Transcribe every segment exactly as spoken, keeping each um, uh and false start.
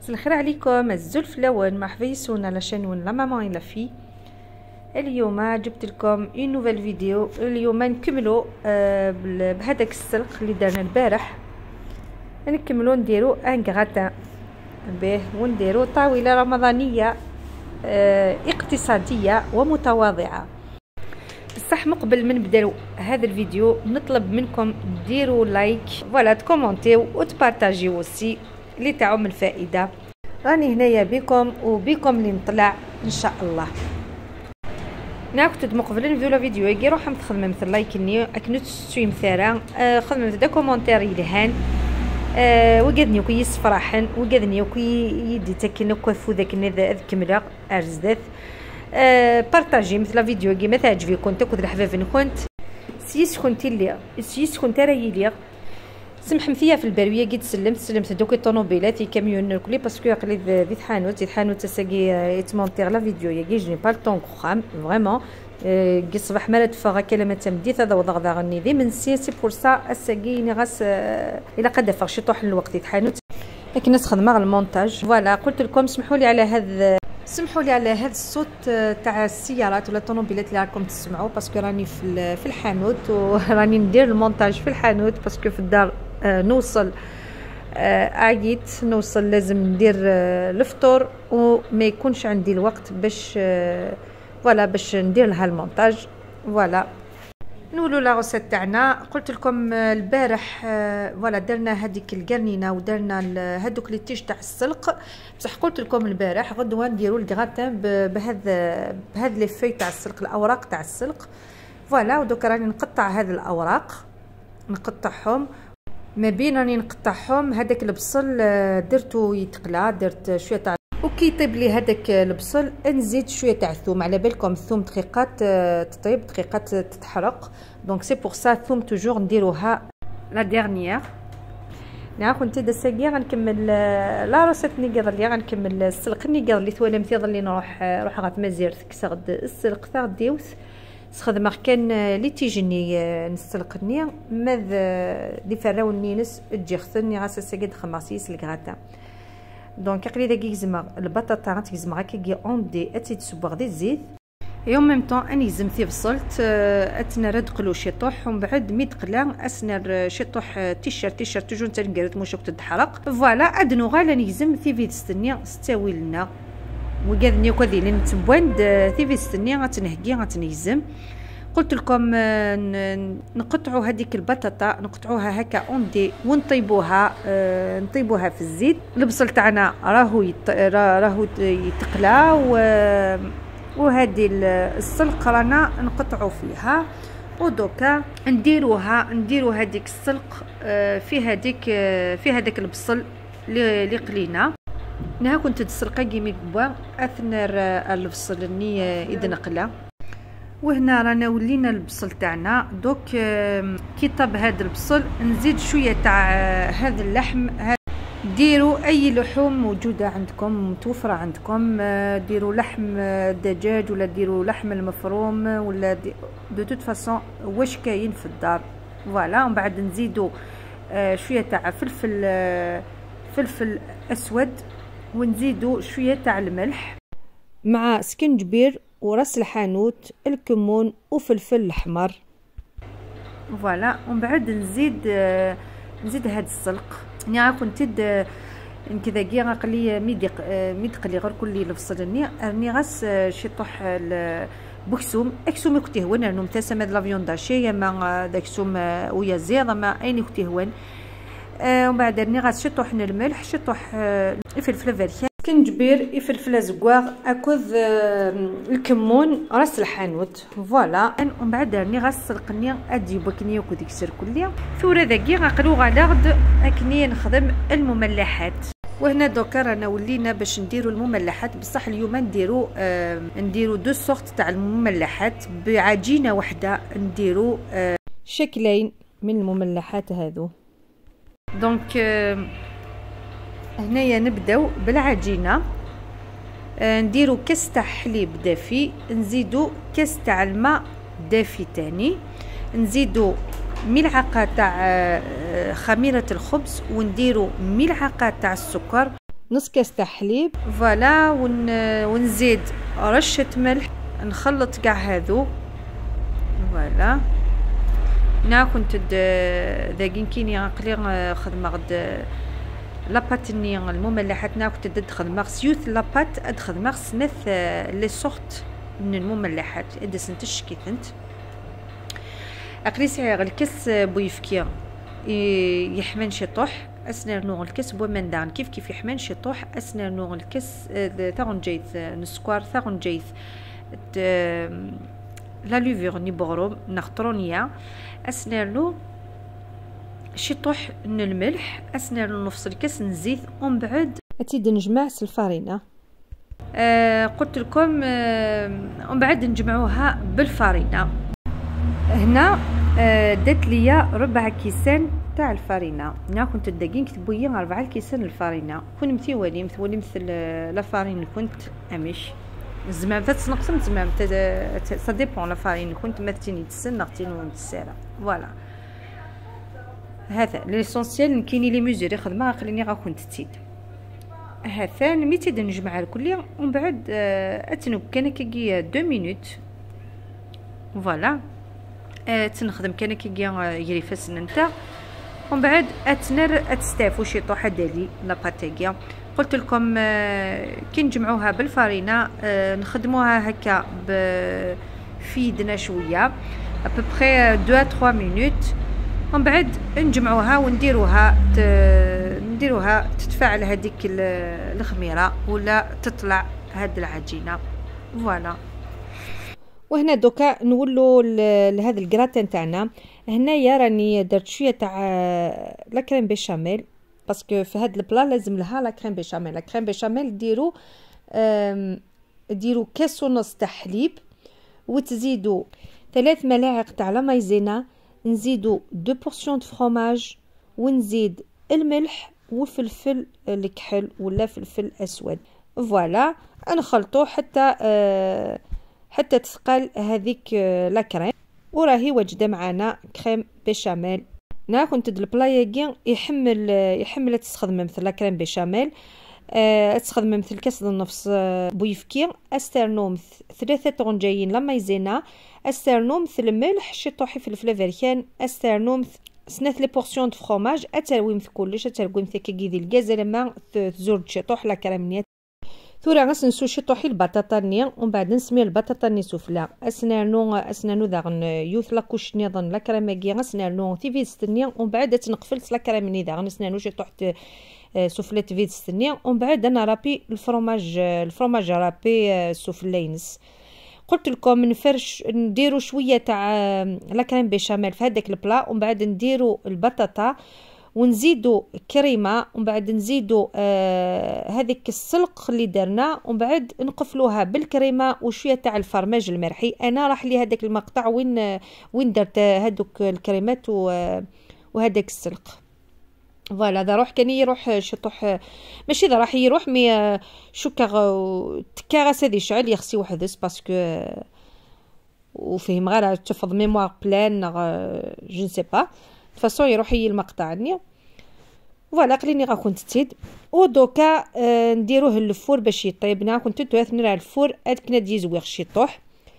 مساء الخير عليكم الزلف لون مرحبا يسون على شانون لا ماما الا في. اليوم جبت لكم اون نوفيل فيديو. اليوم نكملوا آه بهذاك السلق اللي درنا البارح، نكملوا نديروا ان غراتان به ونديروا طاوله رمضانيه آه اقتصاديه ومتواضعه. بصح مقبل من نبداو هذا الفيديو نطلب منكم ديروا لايك فوالا تكومونتيو وتبارطاجيو اوسي اللي تعم الفائده. راني هنايا بكم وبكم اللي نطلع ان شاء الله. انا كنت مقبل نفيو لا فيديو يجي روح متخدمه مثل لايك ني اكنت ستريم ثارا آه خدمه دا كومونتير يلهان آه وقدني كويس فرحان وقدني كوي يدي تكن كوفو ذاك نذا كملا ارزدت آه بارطاجي مثل لا فيديو يجي ما تعجبكم تاكل الحباب كنت سيس كنت لي سيس كنت راهي لي سمح فيا في البرويه كي تسلمت سلمت دوك الطوموبيلات في كاميون كلي باسكو يقلي في حانوت في حانوت تساقي يتمونتير لا فيديو يا كي جني با طون خام فريمون كي صباح مالا تفاغا كلمه تمديت هذا وضغ غني ذي من سي سي بور سا اساقي ني غاس الى قد فاغ شي طوح الوقت يتحانوت لكن ناس خدمه المونتاج فوالا. قلت لكم سمحوا لي على هذا سمحوا لي على هذا الصوت تاع السيارات ولا الطوموبيلات اللي راكم تسمعوا باسكو راني في في الحانوت وراني ندير المونتاج في الحانوت باسكو في الدار آه نوصل عييت آه نوصل لازم ندير آه الفطور وما يكونش عندي الوقت باش آه فوالا باش ندير لها المونتاج فوالا. نولوا لا غوسيت تاعنا. قلت لكم آه البارح آه فوالا درنا هذيك القرنينه ودرنا هذوك لي تيج تاع السلق بصح قلت لكم البارح غدوه نديروا الكغاتان بهذا بهذا لي في تاع السلق الاوراق تاع السلق فوالا. ودوك راني نقطع هذه الاوراق نقطعهم ما بين راني نقطعهم. هذاك البصل درتو يتقلى درت شويه تاع وكي يطيب لي هذاك البصل نزيد شويه تاع الثوم. على بالكم الثوم دقيقات تطيب دقيقات تتحرق دونك سي بور سا الثوم توجور نديروها لا ديرنيير. انا كنت دساقيه غنكمل لا روسيت نيقر اللي غنكمل السلق نيقر اللي ثوالم تيضل لي نروح روح غات مزير كسغد السلق تاع ديوث سخدم كان اللي تيجيني نستلقني ماذ دي فراو النينس تجي خثني غاس ساقيد خماسيس الكغاتا دونك قلي داكي يزما البطاطا تيزما كي اون دي اتي تسبغ دي الزيت يوم ميم طون اني زمتي بصلت اتنا ردقلو شي طوح ومن بعد مي تقلا اسنر شي طوح تيشيرت تيشيرت توجور تنقرت موشك تتحرق فوالا ادنو غالا نيزم في فيد ستني ستاوي لنا وقاذني وكذي لين تبوند في فيستني غتنهكي غتنيزم. قلت لكم نقطعوا هذيك البطاطا نقطعوها هكا اوندي ونطيبوها اه نطيبوها في الزيت. البصل تاعنا راهو يط... راهو يتقلى و... وهذه السلق رانا نقطعوا فيها ودوكا نديروها نديروا هذيك السلق اه في هذيك اه في هذاك البصل اللي قلينا. نها كنت تسرقا كيمي بوا اثناء البصل ني اذا نقلا. وهنا رانا ولينا البصل تاعنا دوك كي طاب هذا البصل نزيد شويه تاع هذا اللحم. ديروا اي لحوم موجوده عندكم متوفره عندكم ديروا لحم دجاج ولا ديروا لحم المفروم ولا دو توت فاصون واش كاين في الدار فوالا. ومن بعد نزيدوا شويه تاع فلفل فلفل اسود ونزيدو شويه تاع الملح مع سكنجبير وراس الحانوت الكمون وفلفل الاحمر فوالا. ومن بعد نزيد آه نزيد هاد السلق ني كنت كذا كي غقلي ميدي ميدقلي غير كل الفصل راني غاس شي طوح بكسوم اكسوم كنت هون انه متسم هاد لافيون داشي ما داك سوم ويا زيض ما ايني كنت هون آه ومن بعد راني غاس شي طوح الملح شي طوح آه الفلفل فاريان كنجبير فلفل زكواغ اكوذ آه الكمون راس الحانوت فوالا. ومن بعد راني غاس سلقني ادي بكني وكو ديكسر كليا ثورة ذاكي غنقلو غادا غد اكني نخدم المملحات. وهنا دوكا رانا ولينا باش نديرو المملحات بصح اليوم نديرو آه نديرو دو سورت تاع المملحات بعجينه وحده نديرو آه شكلين من المملحات هذو دونك آه هنايا نبداو بالعجينه آه نديرو كاس تاع حليب دافي نزيدو كاس تاع الماء دافي تاني نزيدو ملعقه تاع خميره الخبز ونديرو ملعقه تاع السكر نص كاس تاع حليب فوالا، ون... ونزيد رشه ملح، نخلط كاع هذو فوالا. هنا كنت ذاكين كيني غنقلي خدمه غد لاباتني المملحاتنا، كنت دد خدمه سيوت لابات اد خدمه سنث لي سورت من المملحات اد سنتش كيتنت اقليسي غير الكاس بويفكيا يحمن شطوح اسنان نوغ الكاس بومن دان كيف كيف يحمن شطوح اسنان نوغ الكاس ثاغون جيث نسكوار ثاغون جيث لا لوفير نيبغرو نخترونيا اسنانو شطوح من الملح، اسنانو نفس الكاس نزيد ومن بعد اتيد نجمع الفارينه. آه قلت لكم آه ومن بعد نجمعوها بالفارينه. هنا آه دات ليا ربع كيسان تاع الفارينه. هنا كنت داكين كتبوا لي ربع كيسان الفارينه، كون متيوالي متولي مثل لا فارين كنت امش زعما تتنقسم زعما سا ديبون لا فارين كنت مثلني تسن نغتين ونتسالى فوالا. هذا ليسونسيال كاينين لي ميزوري خدمه خليني غا كنت تيد هذا ميتيد نجمع الكل ومن بعد اتنوب كان كي دو مينوت فوالا. تنخدم كان كي يجري فاسن نتا ومن بعد اتنر اتستافو شي طوحه دالي لا باتيغيا. قلت لكم كي نجمعوها بالفارينه نخدموها هكا بفيدنا شويه ابوبري دو ا ثلاثة مينوت ومن بعد نجمعوها ونديروها ت... نديروها تتفاعل هذيك الخميره ولا تطلع هاد العجينه فوالا. وهنا دوكا نولوا لهذا الكراتان تاعنا. هنايا راني درت شويه تاع لا كريم بيشاميل باسكو في هاد البلا لازم لها لا كريم بيشاميل. لا كريم بيشاميل ديروا ديروا كاس ونص تاع حليب وتزيدوا ثلاث ملاعق تاع لا مايزينا، نزيدوا دو بورسيون دو فروماج ونزيد الملح وفلفل الكحل ولا فلفل اسود فوالا. نخلطوا حتى أه حتى تثقل هذيك أه لا كريم وراهي واجده معنا كريم بيشاميل. نا كنت د البلاياكين يحمل يحمل تستخدم مثل لا كريم بيشاميل أه تستخدم مثل كاس النفس أه بويفكي استرنوم ثلاثه طنجين لا مايزينا، استرنوم مثل ملح شطوحي فلفل افريكان، استرنوم سنات لي بورسيون دو فروماج اتلوي مثل كلش اتلوي مثل كيدي الكاز لما تزور شطوح لا كريمنيات ثورا غنسنسو شطوحي البطاطا ني ومن بعد نسمي البطاطا ني سفلا اسنانو اسنانو داغن يوث لا كوش نظن لا كريماكي غسنانو تي فيستني ومن بعد تنقفل لا كريمني داغن نسنانو شطوح سفلات فيستني ومن بعد انا رابي الفرماج الفرماج رابي سفلينس. قلت لكم نفرش نديرو شويه تاع لا كريم بيشاميل في هذاك البلا ومن بعد نديرو البطاطا ونزيدو كريمه ومن بعد نزيدو آه هذيك السلق اللي درنا ومن بعد نقفلوها بالكريمه وشويه تاع الفرماج المرحي. انا راح لي هذاك المقطع وين وين درت هذوك الكريمات وهذاك السلق فوالا. هذا روح كان يروح شطوح ماشي ذا راح يروح مي شوكا تكاغاس هذه شعل يخسي وحدث باسكو وفيه غير تفض ميموار بلان جو نسي با فاصون يروح يي المقطع ني فوالا. قليني غا كنت تيد ودوكا آه نديروه للفور باش يطيبنا. كنت توث نرا الفور ادكنا دي زويغ شيطوح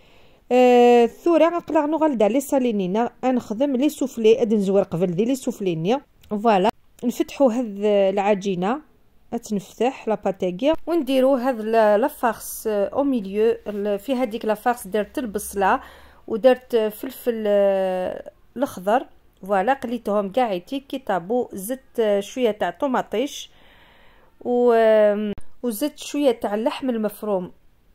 آه ثورا نقلع نغلدا لي سالينينا نخدم لي سوفلي اد نزور قبل دي لي سوفلينيا فوالا. نفتحوا هذ العجينه تنفتح لا باتيغي ونديروا هذا لافارس او ميليو. في هذيك لافارس درت البصله ودرت فلفل الاخضر فوالا قليتهم كاعيتي كي طابو. زدت شويه تاع طوماطيش و وزدت شويه تاع اللحم المفروم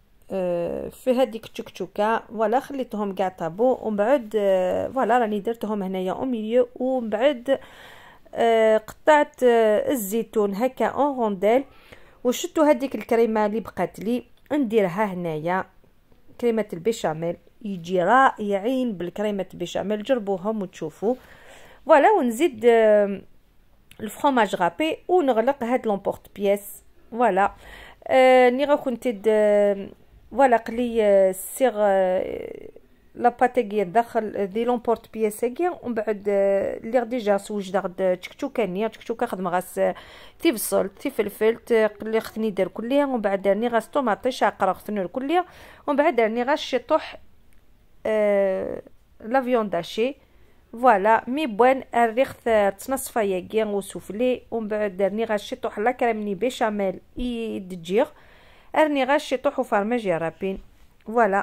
في هذيك التشكشوكه فوالا خليتهم كاع طابو ومن بعد فوالا راني درتهم هنايا او ميليو ومن بعد آه قطعت آه الزيتون هكا اون رونديل وشتو هذيك الكريمه اللي بقات لي نديرها هنايا كريمه البيشاميل. يجي رائعين بالكريمه البيشاميل جربوهم وتشوفوا فوالا. ونزيد آه الفرomage غابي ونغلق هاد لومبورط بياس فوالا. آه ني غا كنت آه فوالا قلي آه سيغ آه لاباطيكيه داخل دي لومبورت بياساكيا، ومن بعد اللي ديجا سوجدا غد تشكتوكانيه تشكتوكا خدم غاس تي بصل تي فلفل اللي خصني ندير كليا، ومن بعد دارني غاس طوماطي شاقره خصني كليا، ومن بعد دارني غاس شطوح آه لا فيون داشي فوالا مي بوان الريخ تصنصفا ياكيا وسوفلي، ومن بعد دارني غاس شطوح لا كريمني بيشاميل يدجيغ ارني غاس شطوح وفرماج يا رابين فوالا.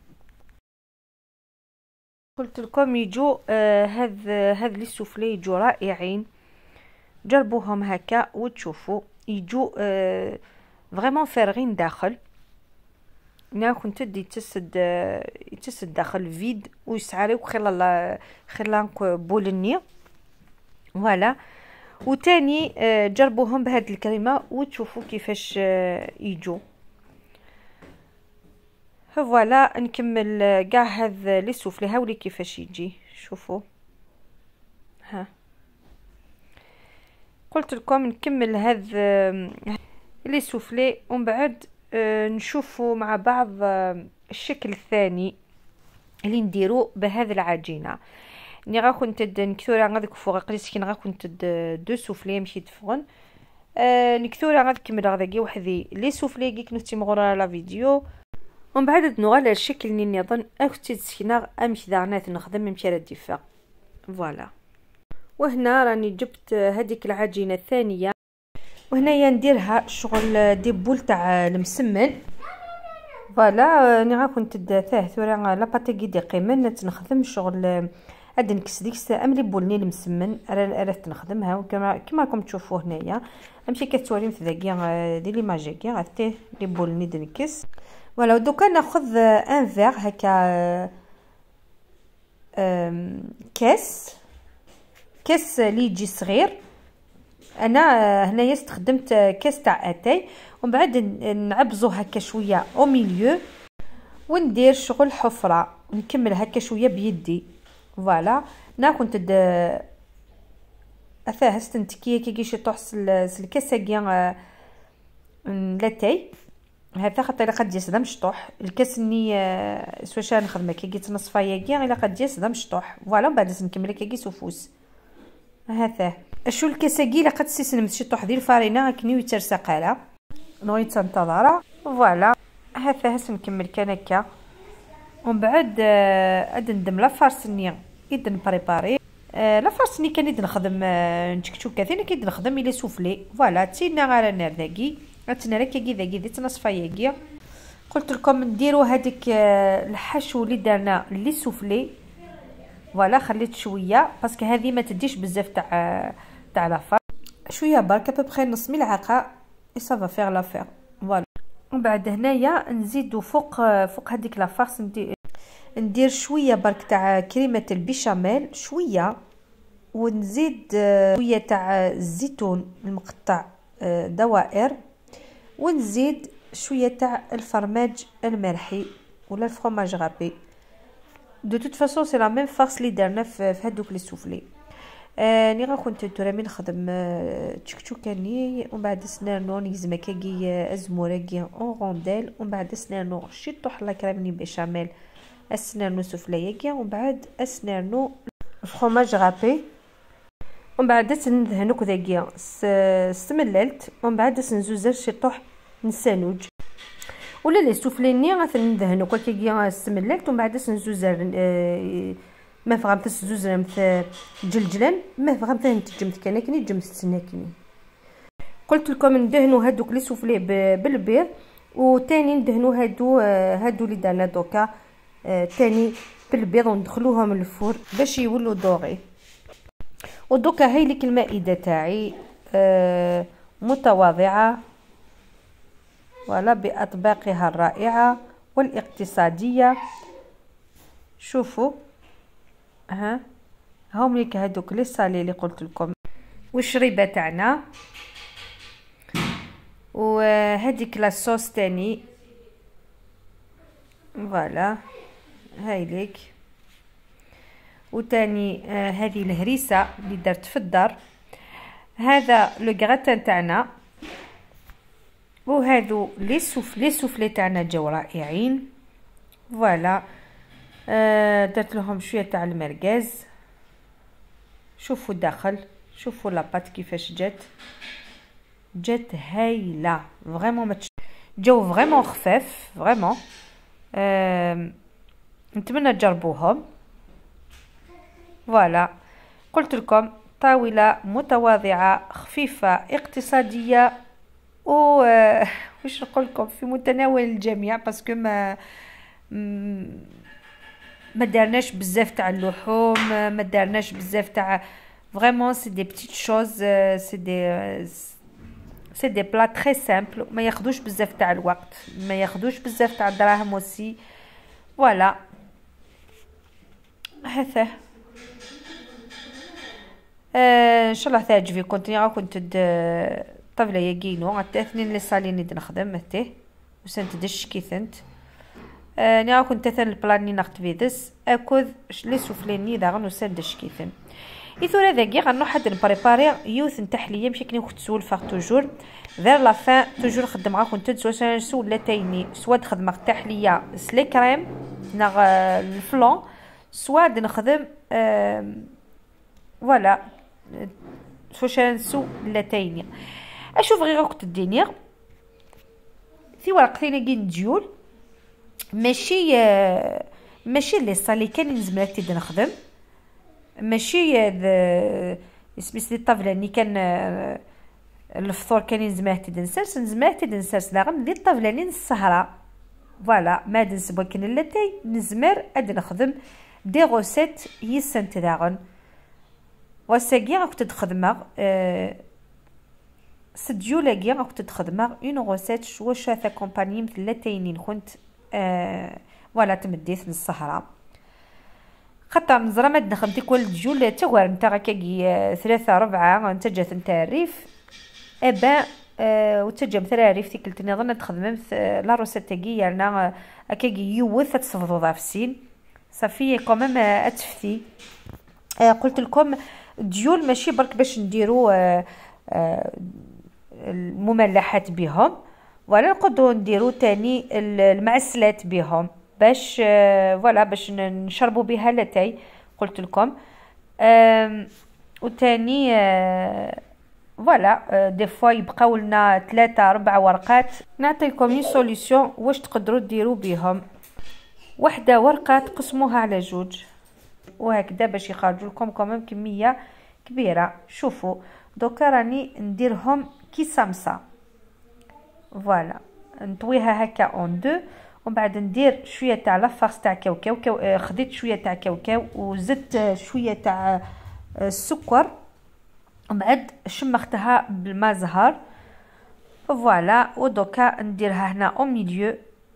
قلت لكم يجو آه هذ هذ لي سوفلي يجو رائعين، جربوهم هكا وتشوفوا يجو آه فريمون فارغين داخل. انا كنت دي تسد آه يتسد داخل فيد ويسعريو خلال خلال بولني فوالا. وتاني آه جربوهم بهاد الكريمه وتشوفوا كيفاش آه يجو فوالا. نكمل كاع هذ لي سوفلي هاولي كيفاش يجي شوفوا ها. قلت لكم نكمل هذ لي سوفلي ومن بعد نشوفوا مع بعض الشكل الثاني اللي نديرو بهذه العجينه. ني غا كنت نكثورها غاديك فوق قريت غا كنت دو سوفلي مشيت تفغن نكثورها غادي نكمل غادي وحدي لي سوفلي كي كنتي مغوره لا فيديو، ومن بعد نغال الشكل اللي نظن اكتي تسكينا امشي دارنات نخدم مشي رديفا فوالا. وهنا راني جبت هذيك العجينه الثانيه، وهنايا نديرها شغل دي بول تاع المسمن فوالا. ني غا كنت داثاه ثورا لا باتيكي دي قيمن تنخدم شغل هاد نكس ديك املي بولني المسمن راه تنخدمها كما كما راكم تشوفوا هنايا امشي كتوري مثل كاع دي لي ماجيكي غاتي لي بولني دنكس فوالا. ودوكا ناخذ ان فيغ هكا كاس كاس لي يجي صغير. انا هنايا استخدمت كاس تاع اتاي، ومن بعد نعبزو هكا شويه او ميليو وندير شغل حفره نكمل هكا شويه بيدي فوالا. نا كنت اثاه استنتكيه كي كيشي طوحس الكاساكيا لاتاي هذا خاطر قد يسدا مشطوح الكاس ني سواش نخدمه كي جيت نصفا ياكيا الا قد يسدا مشطوح فوالا. من بعد نكمل كي سوفوس هذا شو الكاساكي لا قد سيسن مشطوح ديال الفارينه كني ويترسقاله نوي تنتظر فوالا. هذا هس نكمل كان هكا، ومن بعد اد ندم لا فارسني يد بريباري لا فارسني كان يد نخدم نشكشو كثير كي نخدم لي سوفلي فوالا. تينا غير نار داكي عطنا راه كي داكي ديت نصفا ياكيا. قلت لكم نديروا هذيك الحشو اللي درنا لي سوفلي فوالا. خليت شويه باسكو هذه ما تديش بزاف تاع تاع لافار شويه برك ابوبخي نص ملعقه اي صافا فيغ لافير فوالا. ومن بعد هنايا نزيدو فوق فوق هذيك لافارس ندير ندير شويه برك تاع كريمه البيشاميل شويه، ونزيد شويه تاع الزيتون المقطع دوائر، ونزيد شويه تاع الفرماج الملحي ولا الفرماج غابي. دو توت فاصون سي لا ميم فارس اللي درنا في هذوك لي سوفلي. آه ني غا كنت ترامي نخدم آه تشكتوكاني، ومن بعد سنانو نيزما كاكي ازموراكي اون رونديل، ومن بعد سنانو شيطو حلا كرامني بيشاميل اسنانو سوفلياكي، ومن بعد اسنانو فرماج غابي، ومن بعد ندهنو كذاكيا استمللت، ومن بعد نزوزر شيطوح نسانوج ولا لي سوفليني غندهنو كاكيا استمللت، ومن بعد نزوزر آه ما فهمت الزوز مثل جلجلان ما فهمت نتجمت كان كني جمت سناكني. قلت لكم ندهنوا هادوك لي سوفلي بالبيض، وثاني ندهنوا هادو هادو اللي درنا دوكا ثاني بالبيض وندخلوهم للفور باش يولوا دوغي. ودوكا هاي لك المائده تاعي آه متواضعه ولا باطباقها الرائعه والاقتصاديه. شوفوا ها هاهم ليك هادوك لي صالي اللي قلت لكم والشريبه تاعنا، وهذيك لاصوص تاني فوالا هاي ليك، وتاني آه هذه الهريسه اللي درت في الدار، هذا لو غراتان تاعنا، وهذو لي سوف لي سوفلي تاعنا جاو رائعين فوالا. آه درت لهم شويه تاع المرقاز. شوفوا الداخل، شوفوا لاباط كيفاش جات جات هايله فريمون. جاو فريمون خفاف فريمون. آه نتمنى تجربوهم. فوالا قلت لكم طاوله متواضعه خفيفه اقتصاديه و واش نقول لكم في متناول الجميع، باسكو ما ما دارناش بزاف تاع اللحوم، ما دارناش بزاف تاع فريمون سي دي بتيت شوز، سي دي سي دي بلا تري سامبل، ما ياخذوش بزاف تاع الوقت، ما ياخذوش بزاف تاع الدراهم اوسي. فوالا هذا آه ان شاء الله تعجبكم. تاني كنت طفله يجينو حتى اثنين لي صاليني نخدم متى وسنت دش كيثنت. آه ني كنت ثان البلاني ناخذ فيدس اكوذ لي سوفليني داغن وسندش كيثن ايثورا ذاكي غنروح حد نبريباري يوث نتحليه مشي كني كنت سول فاغ توجور فير لا فان توجور خدم غا كنت سوا سول لا تايني سوا خدم تحليه سلي كريم ناغ الفلون سوا نخدم آه فوالا سوا نسو لا تايني. اشوف غير وقت الدينير في ورقتين كين ديول ماشي ماشي لي صالي كان نزمرك تيد نخدم، ماشي اسميس دي الطابله ني كان الفطور كان نزمرك تيد نسرس نزمرك تيد نسرس داغن دي الطابله ني السهره. فوالا ما نسبو كان لاتاي نزمر اد نخدم دي غوسيت يسنت داغن وساكي راك تخدمها أه سديولاكي راك تخدمها اون غوسيت شوا شاثا كومباني مثل لاتاينين كنت أه ولا تمديت للصحراء خاطر نزرا ما دخلتي كل دجول تاوار نتا هكاكي ثلاثة ربعة نتا جات نتا الريف ابا أه وتجا مثلا ريف تيكلتني ظن تخدم لا روسيت تاكي يعني هكاكي يوث تصفضوا ضافسين صافي كومام اتفتي. أه قلت لكم ديول ماشي برك باش نديرو أه أه المملحات بهم ولا نقدروا نديرو تاني المعسلات بهم باش فوالا باش نشربوا بها لاتاي قلت لكم. وتاني فوالا دي فوا يبقاو لنا ثلاثة أربعة ورقات نعطيكم لي سوليوشن واش تقدروا ديروا بهم. وحده ورقه تقسموها على جوج وهكذا باش يخرجوا لكم كمان كميه كبيره. شوفوا دوكا راني نديرهم كي سمسه فوالا نطويها هكا اون دو ومن بعد ندير شويه تاع لافارس تاع كاوكاو كاو خديت شويه تاع كاوكاو وزدت شويه تاع السكر ومن بعد شمختها بالماء زهر فوالا. ودوكا نديرها هنا او ميليو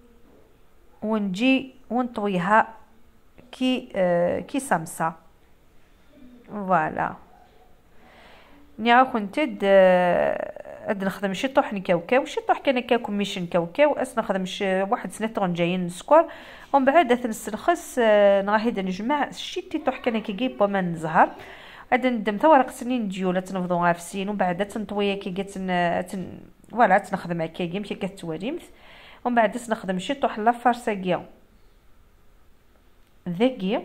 ونجي ونطويها كي آه كي سمسه فوالا. نيا كنت اد نخدم شي طحن كاوكاو شي طح كان كاكم ميشن كاوكاو اس نخدم شي واحد سنتون جايين سكر ومن بعد نسلخص نغاهد نجمع شي تي طح كان كي جيب من زهر عاد ندم تا ورق سنين ديولا تنفضو غافسين ومن بعد تنطوي كي جات تن فوالا تنخدم هكاكي مشي كتواليمت ومن بعد نخدم شي طح لافارساكيا ذاكي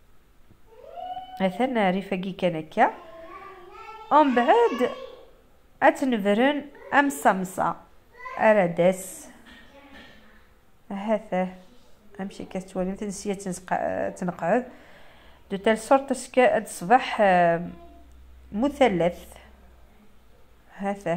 مثلا ريفاكي كان هكا ومن بعد اتنفرن ام سمسه اردس هذا امشي كتوالي تنسيه تنقعد دو تال سورت سكا تصبح مثلث هذا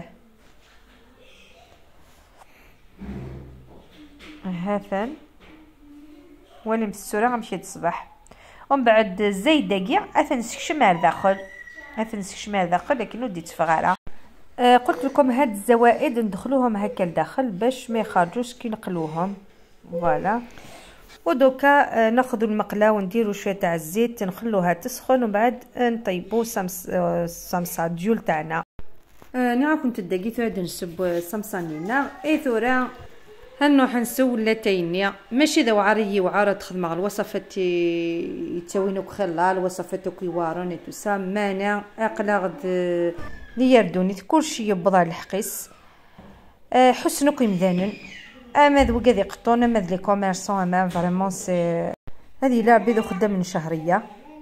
هذا ولي مسوره غنمشي تصبح ومن بعد الزيت دقيق اثنسكشم على داخل اثنسكشم على داخل لكن وديت فغاله. آه قلت لكم هاد الزوائد ندخلوهم هكا لداخل باش ما يخرجوش كي نقلوهم فوالا. ودوكا آه ناخذوا المقله ونديروا شويه تاع الزيت نخلوها تسخن ومن بعد نطيبوا سمس آه سمسه ديول تاعنا. آه نعرف كنت دقيت عاد نسب سمسانينا اي ثورا هنروح نسول لاتينيا ماشي ذا وعري وعاره تخدم مع الوصفات يتاوينوك خلال الوصفات كيوارون تو سا مانا اقلا غد لي يردوني كلشي يبضع الحقيس أه حسنو كيمذانن اما ذو كذي قطون اما ذي كوميرسون اما فريمون سي هذه لا بيض خدام من شهريه.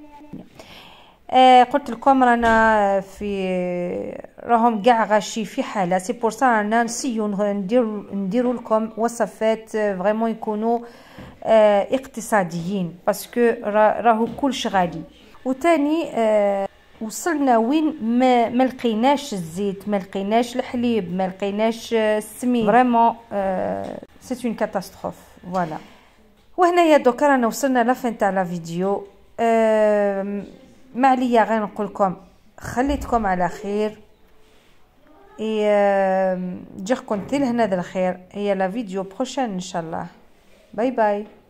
آه قلت لكم رانا في راهم كاع غاشي في حاله، سي بور سا رانا نسيو ندير نديرو لكم وصفات فريمون يكونوا آه اقتصاديين، باسكو راهو كلش غالي. وثاني آه وصلنا وين ما ما لقيناش الزيت، ما لقيناش الحليب، ما لقيناش السمين، فريمون سي اون كاتاستروف. فوالا، وهنايا دوكا رانا وصلنا لافين تاع لا فيديو. أه ما عليا غير نقول لكم خليتكم على خير، اي جيكم تل هنا الخير. هي لا فيديو بروشين ان شاء الله. باي باي.